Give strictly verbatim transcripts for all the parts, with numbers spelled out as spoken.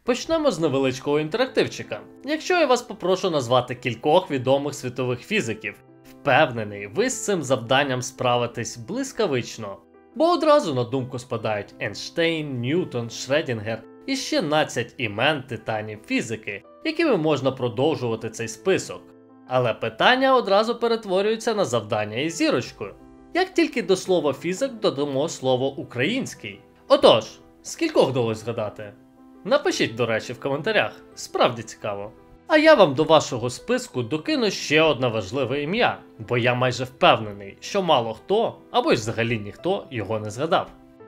Почнемо з невеличкого інтерактивчика. Якщо я вас попрошу назвати кількох відомих світових фізиків, впевнений, ви з цим завданням справитесь блискавично. Бо одразу на думку спадають Ейнштейн, Ньютон, Шредінгер і ще надцять імен титанів фізики, якими можна продовжувати цей список. Але питання одразу перетворюється на завдання із зірочкою. Як тільки до слова фізик додамо слово український. Отож, скількох вдалося згадати? Напишіть, до речі, в коментарях, справді цікаво. А я вам до вашого списку докину ще одне важливе ім'я, бо я майже впевнений, що мало хто, або й взагалі ніхто його не згадав.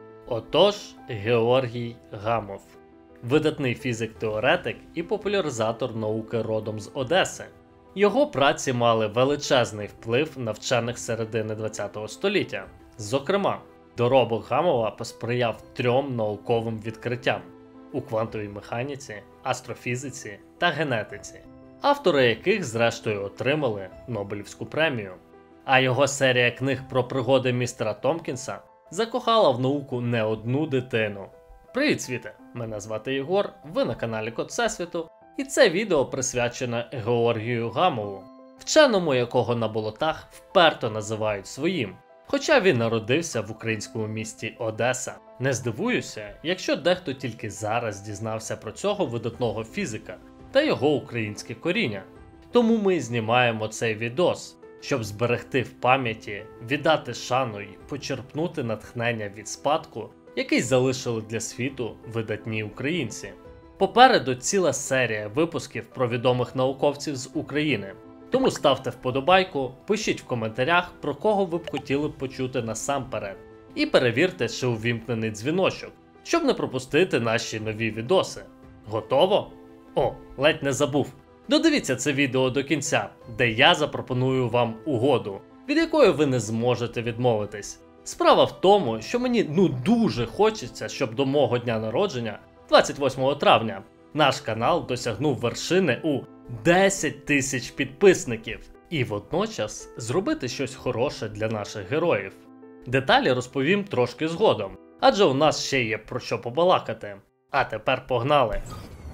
Отож, Георгій Гамов. Видатний фізик-теоретик і популяризатор науки родом з Одеси. Його праці мали величезний вплив на вчених середини ХХ століття. Зокрема, доробок Гамова посприяв трьом науковим відкриттям у квантовій механіці, астрофізиці та генетиці, автори яких зрештою отримали Нобелівську премію. А його серія книг про пригоди містера Томпкінса закохала в науку не одну дитину. Привіт, світе! Мене звати Єгор, ви на каналі Код Всесвіту, і це відео присвячене Георгію Гамову, вченому якого на болотах вперто називають своїм, хоча він народився в українському місті Одеса. Не здивуюся, якщо дехто тільки зараз дізнався про цього видатного фізика та його українське коріння. Тому ми знімаємо цей відос, щоб зберегти в пам'яті, віддати шану і почерпнути натхнення від спадку, який залишили для світу видатні українці. Попереду ціла серія випусків про відомих науковців з України. Тому ставте вподобайку, пишіть в коментарях, про кого ви б хотіли б почути насамперед. І перевірте, чи увімкнений дзвіночок, щоб не пропустити наші нові відоси. Готово? О, ледь не забув. Додивіться це відео до кінця, де я запропоную вам угоду, від якої ви не зможете відмовитись. Справа в тому, що мені ну дуже хочеться, щоб до мого дня народження, двадцять восьмого травня, наш канал досягнув вершини у десять тисяч підписників. І водночас зробити щось хороше для наших героїв. Деталі розповім трошки згодом, адже у нас ще є про що побалакати. А тепер погнали!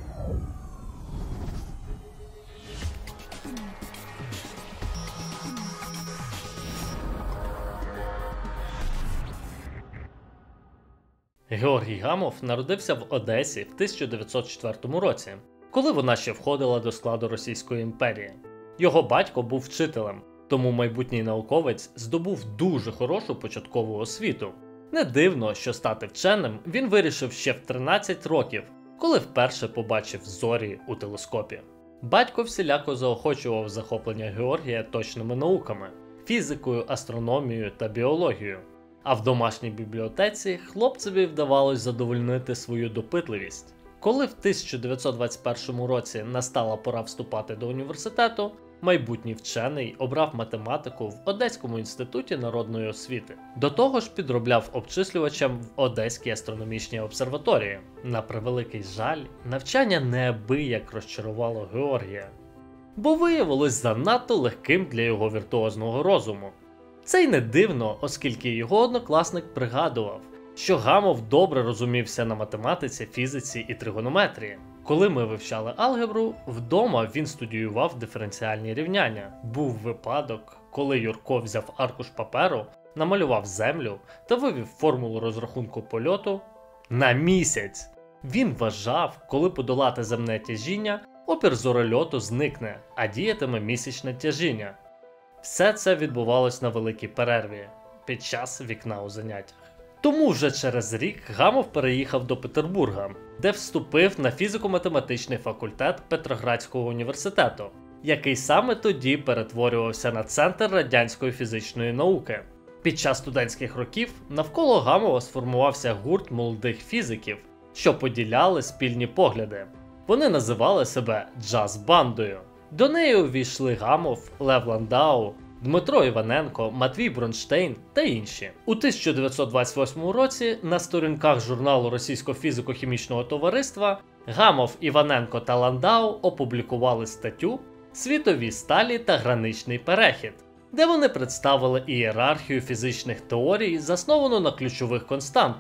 Георгій Гамов народився в Одесі в тисяча дев'ятсот четвертому році, коли вона ще входила до складу Російської імперії. Його батько був вчителем, тому майбутній науковець здобув дуже хорошу початкову освіту. Не дивно, що стати вченим він вирішив ще в тринадцять років, коли вперше побачив зорі у телескопі. Батько всіляко заохочував захоплення Георгія точними науками – фізикою, астрономією та біологією. А в домашній бібліотеці хлопцеві вдавалось задовольнити свою допитливість. Коли в тисяча дев'ятсот двадцять першому році настала пора вступати до університету, майбутній вчений обрав математику в Одеському інституті народної освіти. До того ж підробляв обчислювачем в Одеській астрономічній обсерваторії. На превеликий жаль, навчання неабияк розчарувало Георгія, бо виявилось занадто легким для його віртуозного розуму. Це й не дивно, оскільки його однокласник пригадував, що Гамов добре розумівся на математиці, фізиці і тригонометрії. Коли ми вивчали алгебру, вдома він студіював диференціальні рівняння. Був випадок, коли Юрко взяв аркуш паперу, намалював землю та вивів формулу розрахунку польоту на місяць. Він вважав, коли подолати земне тяжіння, опір зорольоту зникне, а діятиме місячне тяжіння. Все це відбувалось на великій перерві, під час вікна у заняттях. Тому вже через рік Гамов переїхав до Петербурга, де вступив на фізико-математичний факультет Петроградського університету, який саме тоді перетворювався на центр радянської фізичної науки. Під час студентських років навколо Гамова сформувався гурт молодих фізиків, що поділяли спільні погляди. Вони називали себе джаз-бандою. До неї увійшли Гамов, Лев Ландау, Дмитро Іваненко, Матвій Бронштейн та інші. У тисяча дев'ятсот двадцять восьмому році на сторінках журналу Російського фізико-хімічного товариства Гамов, Іваненко та Ландау опублікували статтю «Світові сталі та граничний перехід», де вони представили ієрархію фізичних теорій, засновану на ключових константах,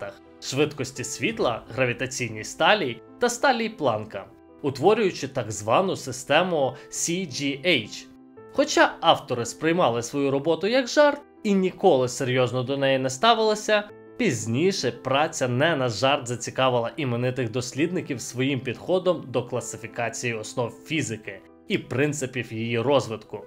швидкості світла, гравітаційній сталі та сталі Планка, утворюючи так звану систему сі джі ейч. Хоча автори сприймали свою роботу як жарт і ніколи серйозно до неї не ставилися, пізніше праця не на жарт зацікавила іменитих дослідників своїм підходом до класифікації основ фізики і принципів її розвитку.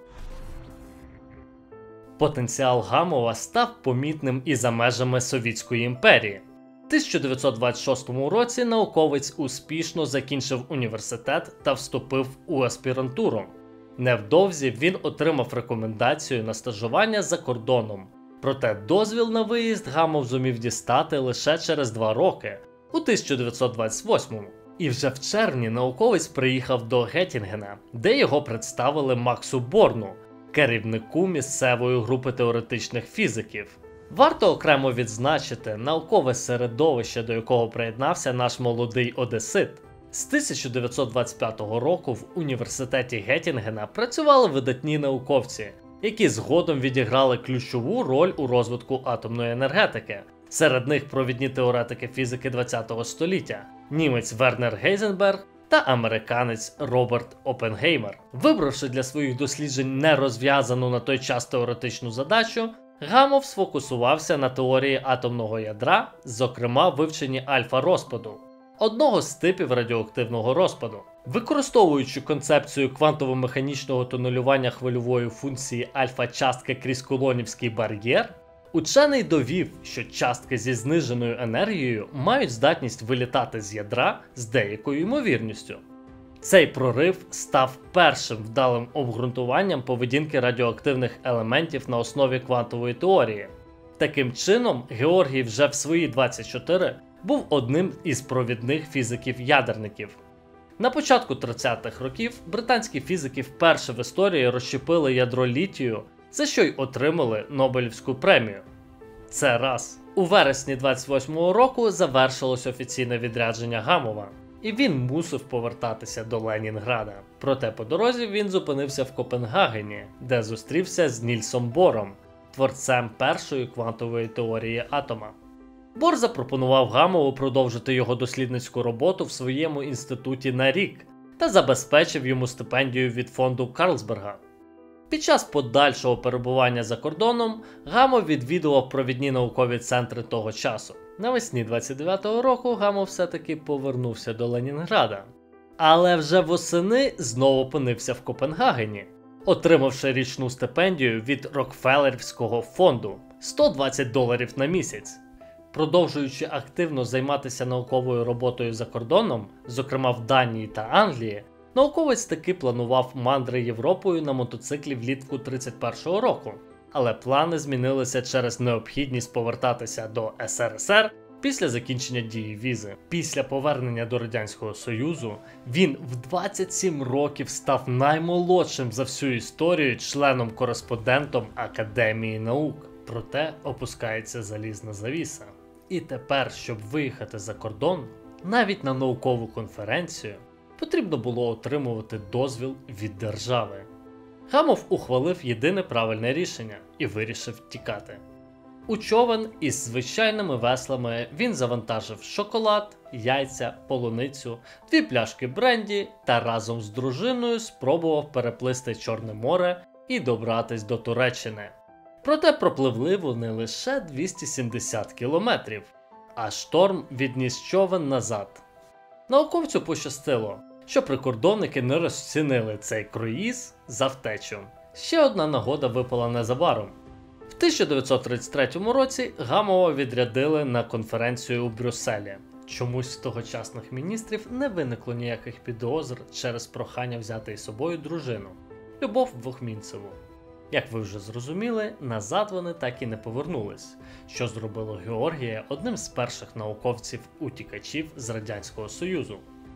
Потенціал Гамова став помітним і за межами Совітської імперії. В тисяча дев'ятсот двадцять шостому році науковець успішно закінчив університет та вступив у аспірантуру. Невдовзі він отримав рекомендацію на стажування за кордоном. Проте дозвіл на виїзд Гамов зумів дістати лише через два роки, у тисяча дев'ятсот двадцять восьмому. І вже в червні науковець приїхав до Геттінгена, де його представили Максу Борну, керівнику місцевої групи теоретичних фізиків. Варто окремо відзначити наукове середовище, до якого приєднався наш молодий одесит. З тисяча дев'ятсот двадцять п'ятого року в університеті Геттінгена працювали видатні науковці, які згодом відіграли ключову роль у розвитку атомної енергетики. Серед них провідні теоретики фізики ХХ століття – німець Вернер Гейзенберг та американець Роберт Оппенгеймер. Вибравши для своїх досліджень нерозв'язану на той час теоретичну задачу, Гамов сфокусувався на теорії атомного ядра, зокрема вивченні альфа-розпаду, одного з типів радіоактивного розпаду. Використовуючи концепцію квантово-механічного тунелювання хвильової функції альфа-частки крізь кулонівський бар'єр, учений довів, що частки зі зниженою енергією мають здатність вилітати з ядра з деякою ймовірністю. Цей прорив став першим вдалим обґрунтуванням поведінки радіоактивних елементів на основі квантової теорії. Таким чином, Георгій вже в свої двадцять чотири був одним із провідних фізиків-ядерників. На початку тридцятих років британські фізики вперше в історії розщепили ядро літію, за що й отримали Нобелівську премію. Це раз. У вересні двадцять восьмого року завершилось офіційне відрядження Гамова, і він мусив повертатися до Ленінграда. Проте по дорозі він зупинився в Копенгагені, де зустрівся з Нільсом Бором, творцем першої квантової теорії атома. Бор запропонував Гамову продовжити його дослідницьку роботу в своєму інституті на рік та забезпечив йому стипендію від фонду Карлсберга. Під час подальшого перебування за кордоном Гамов відвідував провідні наукові центри того часу. Навесні двадцять дев'ятого року Гамов все-таки повернувся до Ленінграда. Але вже восени знову опинився в Копенгагені, отримавши річну стипендію від Рокфеллерівського фонду – сто двадцять доларів на місяць. Продовжуючи активно займатися науковою роботою за кордоном, зокрема в Данії та Англії, науковець таки планував мандри Європою на мотоциклі влітку тридцять першого року. Але плани змінилися через необхідність повертатися до ес ер ес ер після закінчення дії візи. Після повернення до Радянського Союзу він в двадцять сім років став наймолодшим за всю історію членом-кореспондентом Академії наук. Проте опускається залізна завіса. І тепер, щоб виїхати за кордон, навіть на наукову конференцію, потрібно було отримувати дозвіл від держави. Гамов ухвалив єдине правильне рішення і вирішив тікати. У човен із звичайними веслами він завантажив шоколад, яйця, полуницю, дві пляшки бренді та разом з дружиною спробував переплисти Чорне море і добратись до Туреччини. Проте пропливли вони лише двісті сімдесят кілометрів, а шторм відніс човен назад. Науковцю пощастило, що прикордонники не розцінили цей круїз за втечу. Ще одна нагода випала незабаром. В тисяча дев'ятсот тридцять третьому році Гамова відрядили на конференцію у Брюсселі. Чомусь в тогочасних міністрів не виникло ніяких підозр через прохання взяти із собою дружину – Любов Вохмінцеву. Як ви вже зрозуміли, назад вони так і не повернулись, що зробило Георгія одним з перших науковців-утікачів з Радянського Союзу.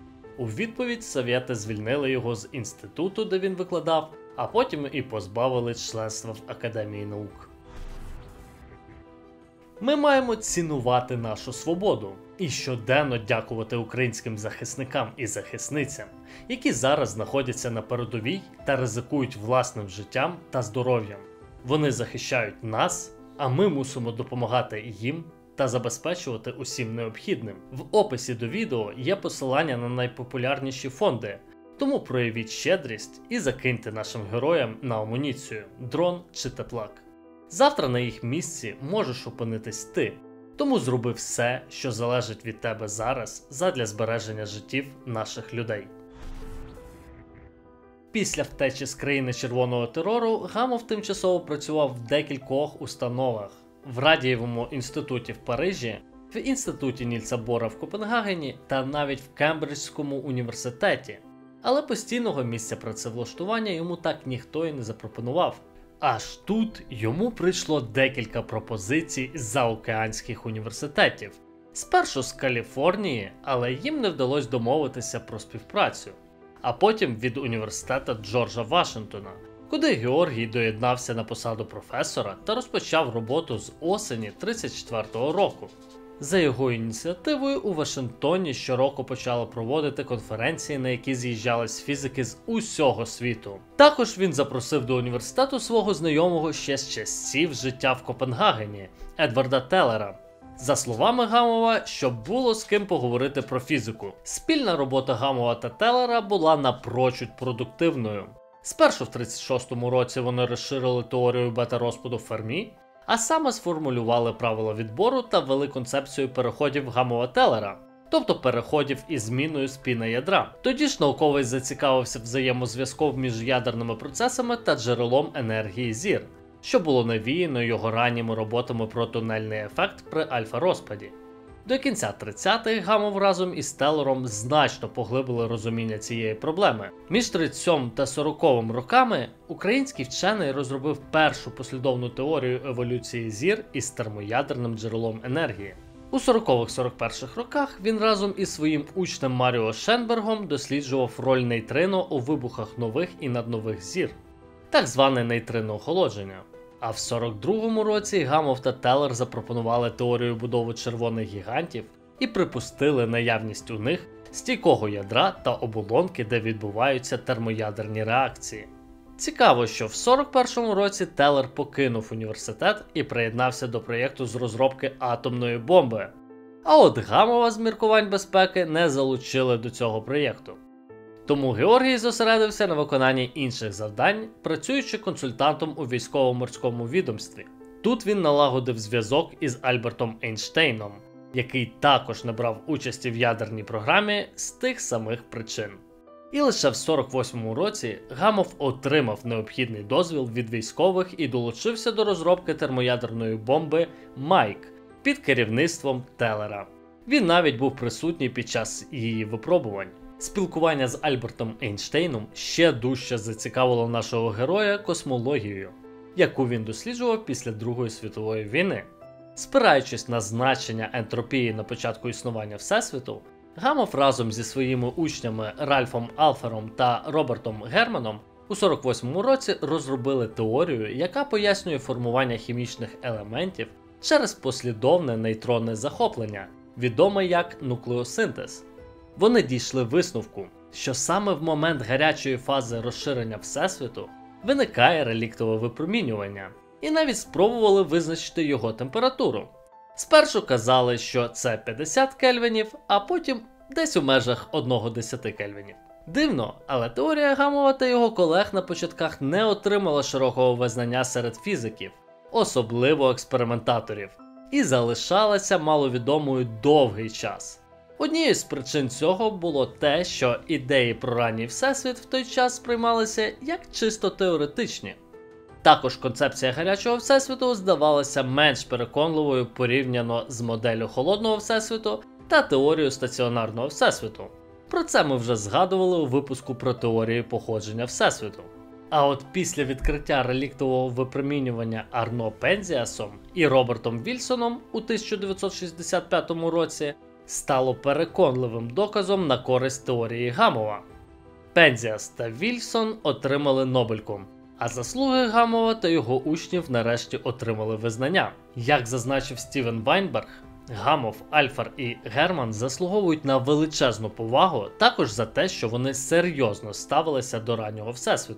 У відповідь совєти звільнили його з інституту, де він викладав, а потім і позбавили членства в Академії наук. Ми маємо цінувати нашу свободу і щоденно дякувати українським захисникам і захисницям, які зараз знаходяться на передовій та ризикують власним життям та здоров'ям. Вони захищають нас, а ми мусимо допомагати їм та забезпечувати усім необхідним. В описі до відео є посилання на найпопулярніші фонди, тому проявіть щедрість і закиньте нашим героям на амуніцію, дрон чи теплак. Завтра на їх місці можеш опинитись ти, тому зроби все, що залежить від тебе зараз, задля збереження життів наших людей. Після втечі з країни червоного терору Гамов тимчасово працював в декількох установах: в Радієвому інституті в Парижі, в інституті Нільса Бора в Копенгагені та навіть в Кембриджському університеті. Але постійного місця працевлаштування йому так ніхто і не запропонував. Аж тут йому прийшло декілька пропозицій з заокеанських університетів. Спершу з Каліфорнії, але їм не вдалося домовитися про співпрацю. А потім від університету Джорджа Вашингтона, куди Георгій доєднався на посаду професора та розпочав роботу з осені тридцять четвертого року. За його ініціативою у Вашингтоні щороку почали проводити конференції, на які з'їжджались фізики з усього світу. Також він запросив до університету свого знайомого ще з часів життя в Копенгагені – Едварда Теллера. За словами Гамова, щоб було з ким поговорити про фізику. Спільна робота Гамова та Теллера була напрочуд продуктивною. Спершу в тридцять шостому році вони розширили теорію бета-розпаду Фермі, а саме сформулювали правила відбору та ввели концепцію переходів Гамова-Теллера, тобто переходів із зміною спіна ядра. Тоді ж науковець зацікавився взаємозв'язком між ядерними процесами та джерелом енергії зір, що було навіяно його ранніми роботами про тунельний ефект при альфа-розпаді. До кінця тридцятих Гамов разом із Теллером значно поглибили розуміння цієї проблеми. Між тридцять сьомим та сороковим роками український вчений розробив першу послідовну теорію еволюції зір із термоядерним джерелом енергії. У сорокових-сорок перших роках він разом із своїм учнем Маріо Шенбергом досліджував роль нейтрино у вибухах нових і наднових зір, так зване нейтрино охолодження. А в сорок другому році Гамов та Теллер запропонували теорію будови червоних гігантів і припустили наявність у них стійкого ядра та оболонки, де відбуваються термоядерні реакції. Цікаво, що в сорок першому році Теллер покинув університет і приєднався до проєкту з розробки атомної бомби. А от Гамова з міркувань безпеки не залучили до цього проєкту. Тому Георгій зосередився на виконанні інших завдань, працюючи консультантом у військово-морському відомстві. Тут він налагодив зв'язок із Альбертом Ейнштейном, який також не брав участі в ядерній програмі з тих самих причин. І лише в сорок восьмому році Гамов отримав необхідний дозвіл від військових і долучився до розробки термоядерної бомби Майк під керівництвом Теллера. Він навіть був присутній під час її випробувань. Спілкування з Альбертом Ейнштейном ще дужче зацікавило нашого героя космологією, яку він досліджував після Другої світової війни. Спираючись на значення ентропії на початку існування Всесвіту, Гамов разом зі своїми учнями Ральфом Алфером та Робертом Германом у сорок восьмому році розробили теорію, яка пояснює формування хімічних елементів через послідовне нейтронне захоплення, відоме як нуклеосинтез. Вони дійшли висновку, що саме в момент гарячої фази розширення Всесвіту виникає реліктове випромінювання, і навіть спробували визначити його температуру. Спершу казали, що це п'ятдесят кельвінів, а потім десь у межах одна десята кельвінів. Дивно, але теорія Гамова та його колег на початках не отримала широкого визнання серед фізиків, особливо експериментаторів, і залишалася маловідомою довгий час. Однією з причин цього було те, що ідеї про ранній всесвіт в той час сприймалися як чисто теоретичні. Також концепція гарячого всесвіту здавалася менш переконливою порівняно з моделлю холодного всесвіту та теорією стаціонарного всесвіту. Про це ми вже згадували у випуску про теорії походження всесвіту. А от після відкриття реліктового випромінювання Арно Пензіасом і Робертом Вільсоном у тисяча дев'ятсот шістдесят п'ятому році стало переконливим доказом на користь теорії Гамова. Пензіас та Вільсон отримали Нобельку, а заслуги Гамова та його учнів нарешті отримали визнання. Як зазначив Стівен Вайнберг, Гамов, Альфер і Герман заслуговують на величезну повагу також за те, що вони серйозно ставилися до раннього всесвіту.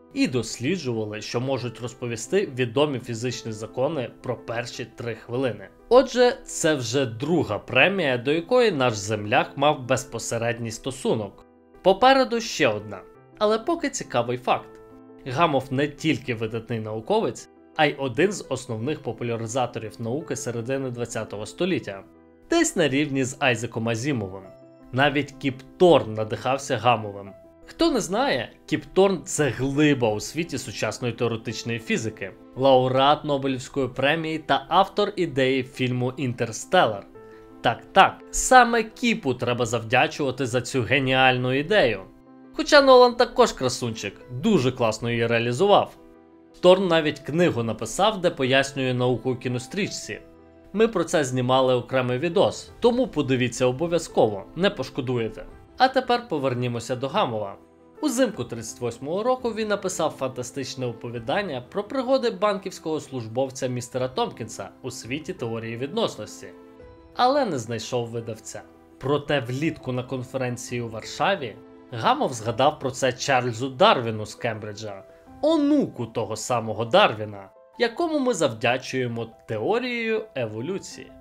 і досліджували, що можуть розповісти відомі фізичні закони про перші три хвилини. Отже, це вже друга премія, до якої наш земляк мав безпосередній стосунок. Попереду ще одна. Але поки цікавий факт. Гамов не тільки видатний науковець, а й один з основних популяризаторів науки середини ХХ століття. Десь на рівні з Айзеком Азімовим. Навіть Кіп Торн надихався Гамовим. Хто не знає, Кіп Торн – це глиба у світі сучасної теоретичної фізики, лауреат Нобелівської премії та автор ідеї фільму «Інтерстеллар». Так-так, саме Кіпу треба завдячувати за цю геніальну ідею. Хоча Нолан також красунчик, дуже класно її реалізував. Торн навіть книгу написав, де пояснює науку у кінострічці. Ми про це знімали окремий відос, тому подивіться обов'язково, не пошкодуєте. А тепер повернімося до Гамова. Узимку тридцять восьмого року він написав фантастичне оповідання про пригоди банківського службовця містера Томпкінса у світі теорії відносності. Але не знайшов видавця. Проте влітку на конференції у Варшаві Гамов згадав про це Чарльзу Дарвіну з Кембриджа, онуку того самого Дарвіна, якому ми завдячуємо теорією еволюції.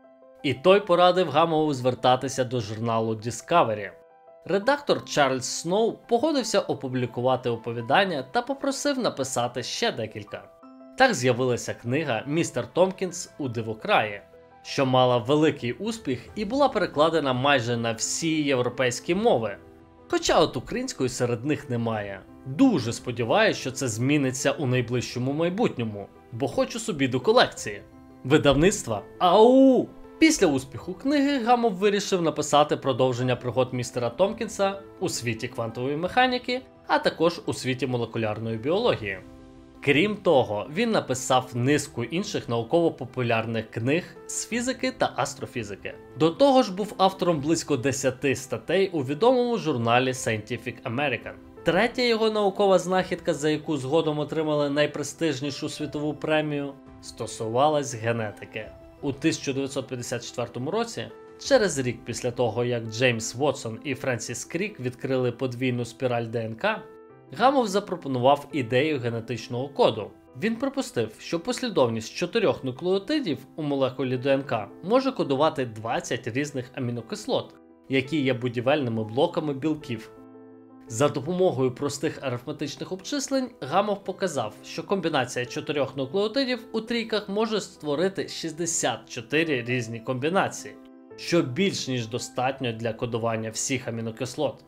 І той порадив Гамову звертатися до журналу Discovery. Редактор Чарльз Сноу погодився опублікувати оповідання та попросив написати ще декілька. Так з'явилася книга «Містер Томпкінс у дивокраї», що мала великий успіх і була перекладена майже на всі європейські мови. Хоча от української серед них немає. Дуже сподіваюся, що це зміниться у найближчому майбутньому, бо хочу собі до колекції. Видавництва АУ! Після успіху книги Гамов вирішив написати продовження пригод містера Томпкінса у світі квантової механіки, а також у світі молекулярної біології. Крім того, він написав низку інших науково-популярних книг з фізики та астрофізики. До того ж був автором близько десяти статей у відомому журналі Scientific American. Третя його наукова знахідка, за яку згодом отримали найпрестижнішу світову премію, стосувалась генетики. У тисяча дев'ятсот п'ятдесят четвертому році, через рік після того, як Джеймс Вотсон і Френсіс Крік відкрили подвійну спіраль ДНК, Гамов запропонував ідею генетичного коду. Він припустив, що послідовність чотирьох нуклеотидів у молекулі ДНК може кодувати двадцять різних амінокислот, які є будівельними блоками білків. За допомогою простих арифметичних обчислень Гамов показав, що комбінація чотирьох нуклеотидів у трійках може створити шістдесят чотири різні комбінації, що більш ніж достатньо для кодування всіх амінокислот.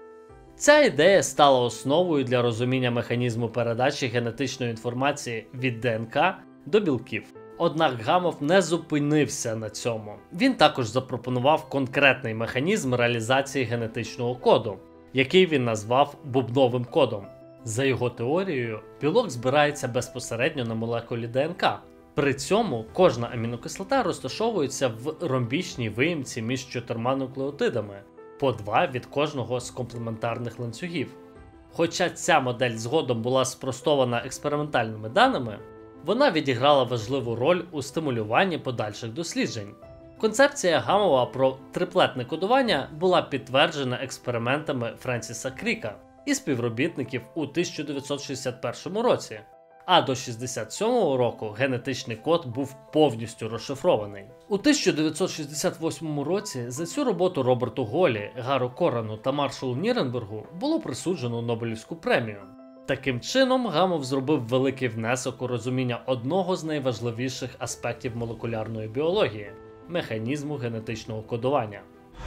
Ця ідея стала основою для розуміння механізму передачі генетичної інформації від ДНК до білків. Однак Гамов не зупинився на цьому. Він також запропонував конкретний механізм реалізації генетичного коду, який він назвав бубновим кодом. За його теорією, білок збирається безпосередньо на молекулі ДНК. При цьому кожна амінокислота розташовується в ромбічній виємці між чотирма нуклеотидами, по два від кожного з комплементарних ланцюгів. Хоча ця модель згодом була спростована експериментальними даними, вона відіграла важливу роль у стимулюванні подальших досліджень. Концепція Гамова про триплетне кодування була підтверджена експериментами Френсіса Кріка і співробітників у тисяча дев'ятсот шістдесят першому році, а до шістдесят сьомого року генетичний код був повністю розшифрований. У тисяча дев'ятсот шістдесят восьмому році за цю роботу Роберту Голлі, Гару Корану та Маршалу Ніренбергу було присуджено Нобелівську премію. Таким чином, Гамов зробив великий внесок у розуміння одного з найважливіших аспектів молекулярної біології – механізму генетичного кодування.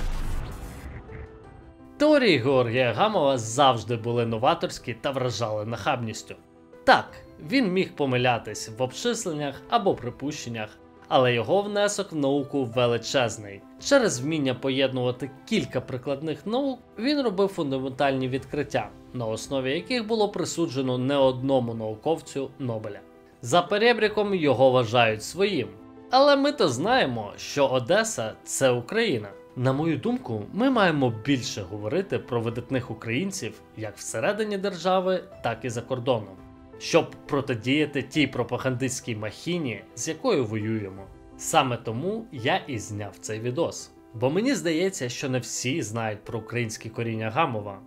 Теорії Георгія Гамова завжди були новаторські та вражали нахабністю. Так, він міг помилятись в обчисленнях або припущеннях, але його внесок в науку величезний. Через вміння поєднувати кілька прикладних наук він робив фундаментальні відкриття, на основі яких було присуджено не одному науковцю Нобеля. За перебріком його вважають своїм. Але ми то знаємо, що Одеса – це Україна. На мою думку, ми маємо більше говорити про видатних українців як всередині держави, так і за кордоном, щоб протидіяти тій пропагандистській махіні, з якою воюємо. Саме тому я і зняв цей відос. Бо мені здається, що не всі знають про українські коріння Гамова.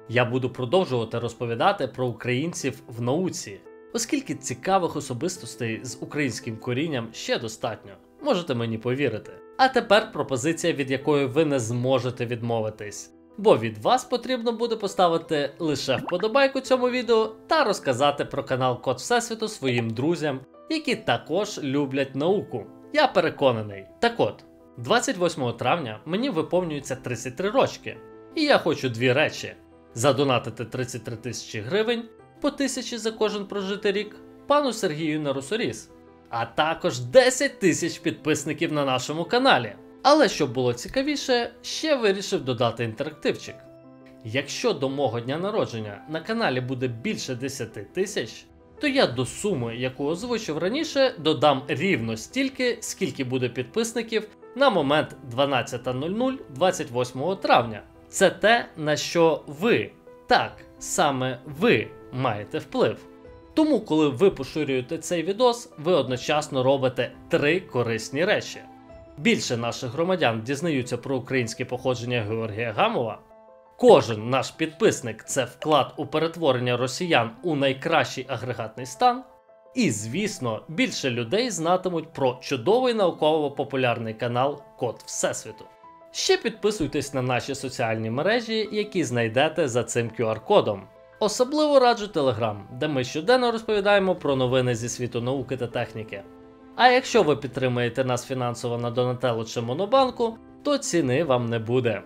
Я буду продовжувати розповідати про українців в науці, оскільки цікавих особистостей з українським корінням ще достатньо, можете мені повірити. А тепер пропозиція, від якої ви не зможете відмовитись. Бо від вас потрібно буде поставити лише вподобайку цьому відео та розказати про канал Код Всесвіту своїм друзям, які також люблять науку. Я переконаний. Так от, двадцять восьмого травня мені виповнюється тридцять три рочки. І я хочу дві речі: задонатити тридцять три тисячі гривень, по тисячі за кожен прожитий рік, пану Сергію на Русоріс, а також десять тисяч підписників на нашому каналі. Але щоб було цікавіше, ще вирішив додати інтерактивчик. Якщо до мого дня народження на каналі буде більше десять тисяч, то я до суми, яку озвучив раніше, додам рівно стільки, скільки буде підписників на момент дванадцята нуль нуль двадцять восьмого травня. Це те, на що ви, так, саме ви маєте вплив. Тому, коли ви поширюєте цей відос, ви одночасно робите три корисні речі. Більше наших громадян дізнаються про українське походження Георгія Гамова. Кожен наш підписник – це вклад у перетворення росіян у найкращий агрегатний стан. І, звісно, більше людей знатимуть про чудовий науково-популярний канал Код Всесвіту. Ще підписуйтесь на наші соціальні мережі, які знайдете за цим кю ар-кодом. Особливо раджу Telegram, де ми щоденно розповідаємо про новини зі світу науки та техніки. А якщо ви підтримаєте нас фінансово на Donatello чи Монобанку, то ціни вам не буде.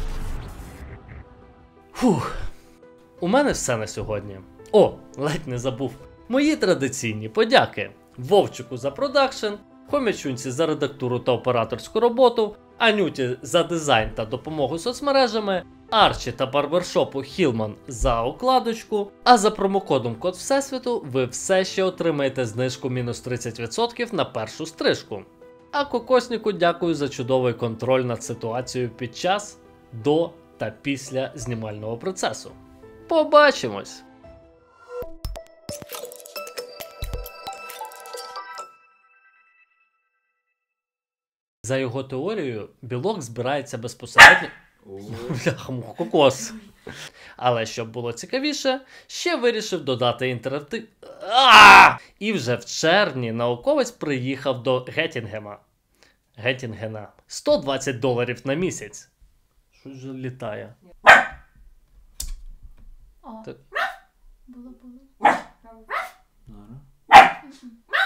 Фух. У мене все на сьогодні. О, ледь не забув. Мої традиційні подяки Вовчику за продакшн, Хомячунці за редактуру та операторську роботу, Анюті за дизайн та допомогу соцмережами, Арчі та барбершопу Хілман за укладочку, а за промокодом Код Всесвіту ви все ще отримаєте знижку мінус тридцять відсотків на першу стрижку. А Кокосніку дякую за чудовий контроль над ситуацією під час, до та після знімального процесу. Побачимось! За його теорією, білок збирається безпосередньо... Бляха, кокос. Але щоб було цікавіше, ще вирішив додати інтерактив... І вже в червні науковець приїхав до Геттінгема. Геттінгена. сто двадцять доларів на місяць. Що ж літає? О, Так. було-було.